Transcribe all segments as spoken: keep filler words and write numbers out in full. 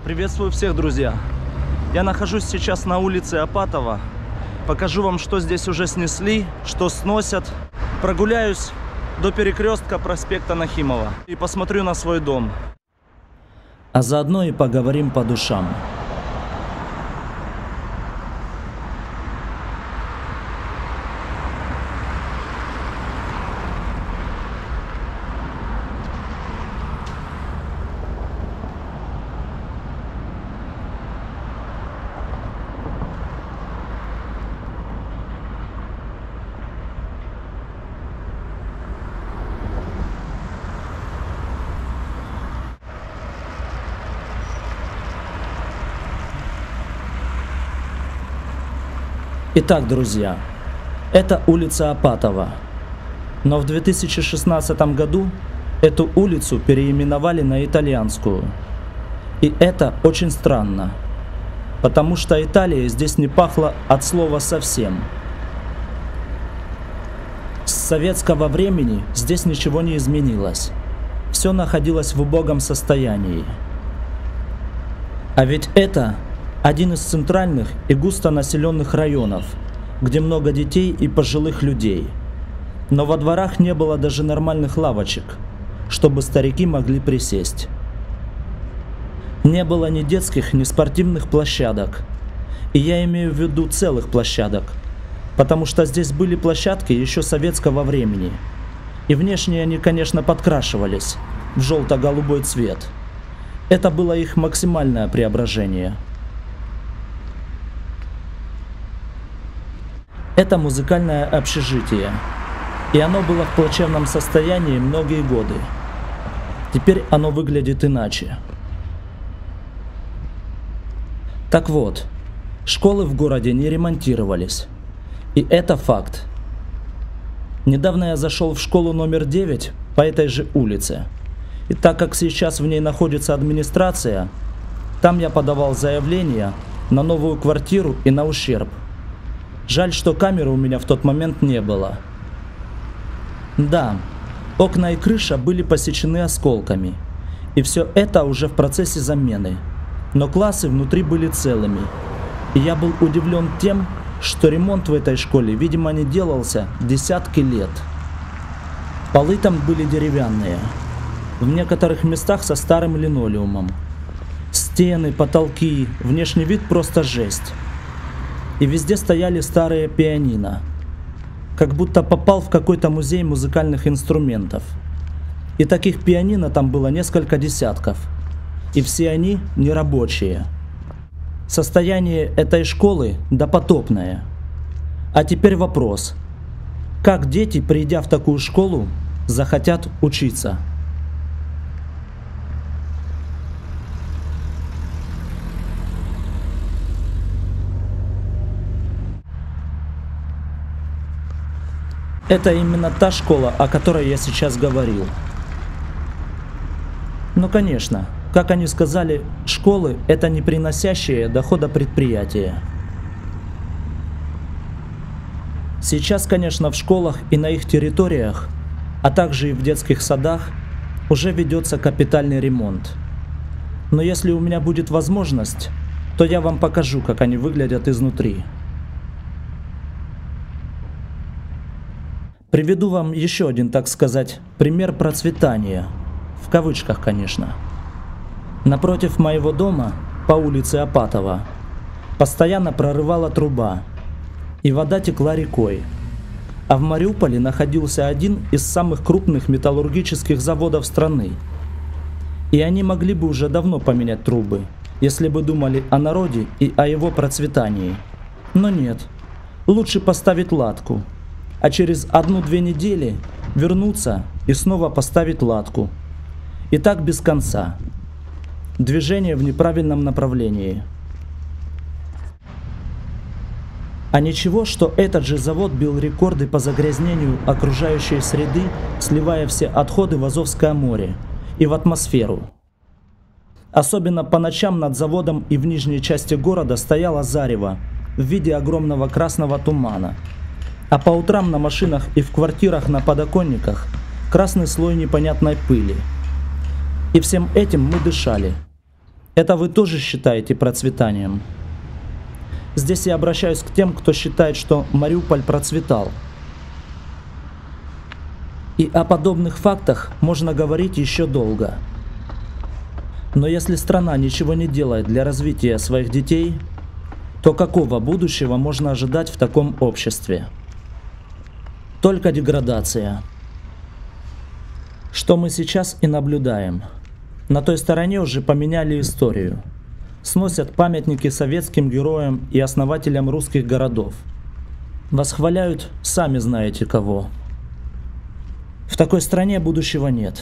Приветствую всех, друзья! Я нахожусь сейчас на улице Апатова. Покажу вам, что здесь уже снесли, что сносят. Прогуляюсь до перекрестка проспекта Нахимова и посмотрю на свой дом. А заодно и поговорим по душам. Итак, друзья, это улица Апатова. Но в две тысячи шестнадцатом году эту улицу переименовали на Итальянскую. И это очень странно, потому что Италия здесь не пахла от слова совсем. С советского времени здесь ничего не изменилось. Все находилось в убогом состоянии. А ведь это один из центральных и густонаселенных районов, где много детей и пожилых людей. Но во дворах не было даже нормальных лавочек, чтобы старики могли присесть. Не было ни детских, ни спортивных площадок. И я имею в виду целых площадок, потому что здесь были площадки еще советского времени. И внешне они, конечно, подкрашивались в желто-голубой цвет. Это было их максимальное преображение. Это музыкальное общежитие, и оно было в плачевном состоянии многие годы. Теперь оно выглядит иначе. Так вот, школы в городе не ремонтировались, и это факт. Недавно я зашел в школу номер девять по этой же улице, и так как сейчас в ней находится администрация, там я подавал заявление на новую квартиру и на ущерб. Жаль, что камеры у меня в тот момент не было. Да, окна и крыша были посечены осколками, и все это уже в процессе замены, но классы внутри были целыми. И я был удивлен тем, что ремонт в этой школе, видимо, не делался десятки лет. Полы там были деревянные, в некоторых местах со старым линолеумом. Стены, потолки, внешний вид просто жесть. И везде стояли старые пианино, как будто попал в какой-то музей музыкальных инструментов. И таких пианино там было несколько десятков, и все они нерабочие. Состояние этой школы допотопное. А теперь вопрос: как дети, придя в такую школу, захотят учиться? Это именно та школа, о которой я сейчас говорил. Ну конечно, как они сказали, школы – это не приносящие дохода предприятия. Сейчас, конечно, в школах и на их территориях, а также и в детских садах уже ведется капитальный ремонт. Но если у меня будет возможность, то я вам покажу, как они выглядят изнутри. Приведу вам еще один, так сказать, пример процветания, в кавычках, конечно. Напротив моего дома, по улице Апатова, постоянно прорывала труба, и вода текла рекой. А в Мариуполе находился один из самых крупных металлургических заводов страны. И они могли бы уже давно поменять трубы, если бы думали о народе и о его процветании. Но нет, лучше поставить латку, а через одну-две недели вернуться и снова поставить латку. И так без конца. Движение в неправильном направлении. А ничего, что этот же завод бил рекорды по загрязнению окружающей среды, сливая все отходы в Азовское море и в атмосферу. Особенно по ночам над заводом и в нижней части города стояло зарево в виде огромного красного тумана. А по утрам на машинах и в квартирах на подоконниках красный слой непонятной пыли. И всем этим мы дышали. Это вы тоже считаете процветанием? Здесь я обращаюсь к тем, кто считает, что Мариуполь процветал. И о подобных фактах можно говорить еще долго. Но если страна ничего не делает для развития своих детей, то какого будущего можно ожидать в таком обществе? Только деградация. Что мы сейчас и наблюдаем. На той стороне уже поменяли историю. Сносят памятники советским героям и основателям русских городов. Восхваляют сами знаете кого. В такой стране будущего нет.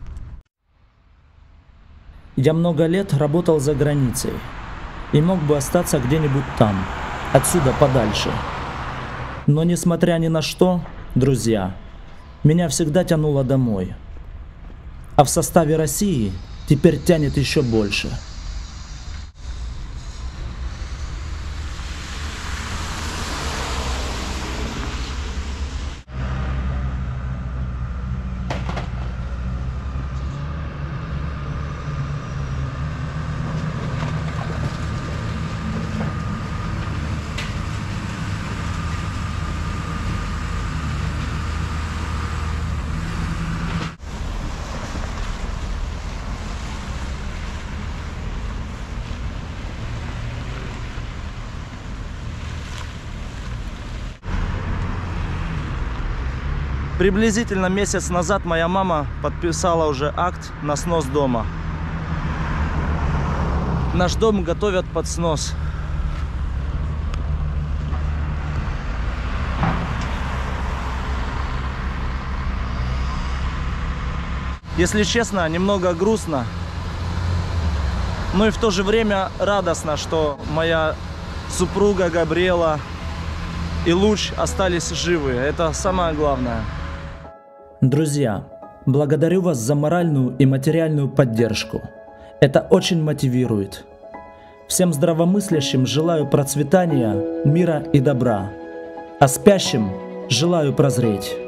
Я много лет работал за границей и мог бы остаться где-нибудь там, отсюда подальше. Но несмотря ни на что, друзья, меня всегда тянуло домой. А в составе России теперь тянет еще больше. Приблизительно месяц назад моя мама подписала уже акт на снос дома. Наш дом готовят под снос. Если честно, немного грустно, но и в то же время радостно, что моя супруга Габриэла и Луч остались живы. Это самое главное. Друзья, благодарю вас за моральную и материальную поддержку. Это очень мотивирует. Всем здравомыслящим желаю процветания, мира и добра, а спящим желаю прозреть.